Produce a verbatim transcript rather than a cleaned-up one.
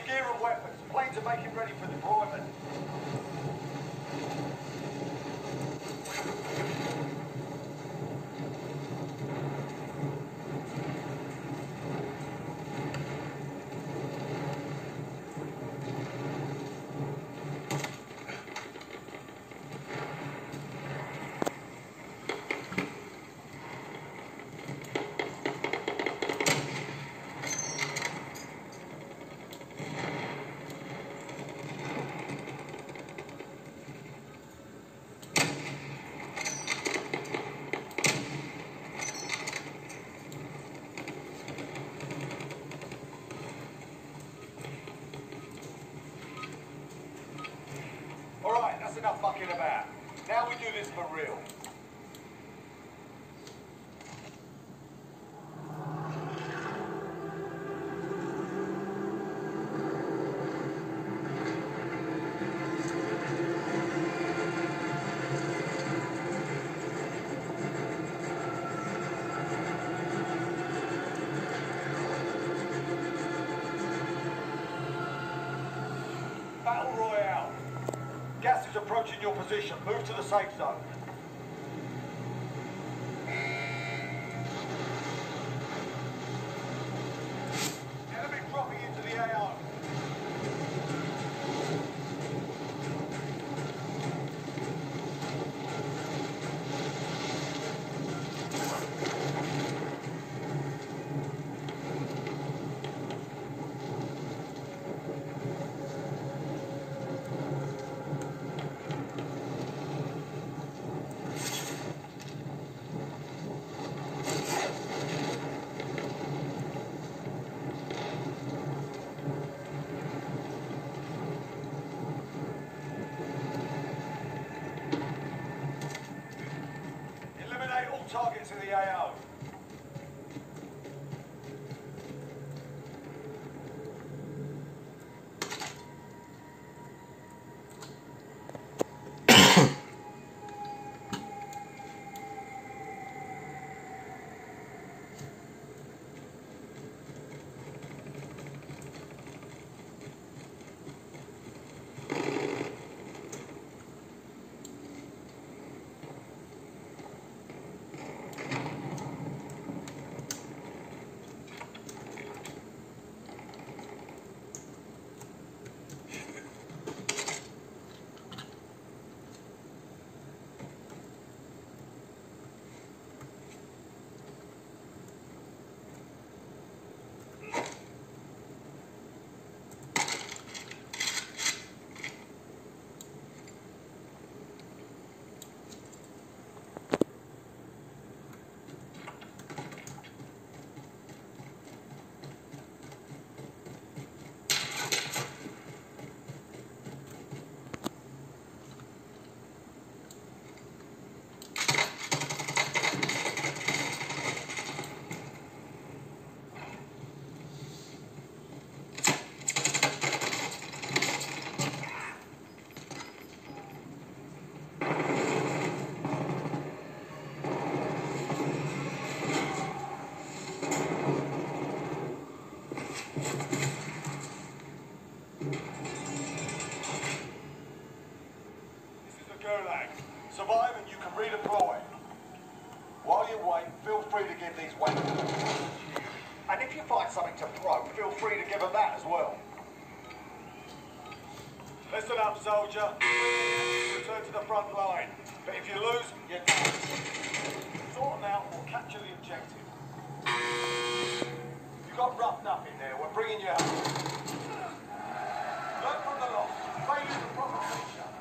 gear and weapons. Planes are making ready for deployment. That's enough fucking about. Now we do this for real. Battle Royale. Gas is approaching your position. Move to the safe zone. Enemy dropping into the A O. Targets in the A O. Survive and you can redeploy. While you wait, feel free to give these weapons. And if you find something to throw, feel free to give them that as well. Listen up, soldier. Return to the front line. But if you lose, you're done. Sort them out or capture the objective. You've got rough enough in there. We're bringing you home. Learn from the loss. Failure the proper future.